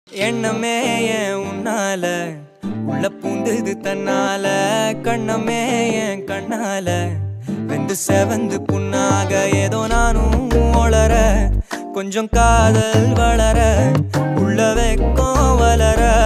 எண்ணமே ஏன் உன்னால உள்ள பூந்தது தன்னால கண்ணமே ஏன் கண்ணால வெந்து செவந்து புண்ணாக ஏதோ நானும் ஒளர கொஞ்சம் காதல் வளர உள்ள வெக்கம் வளர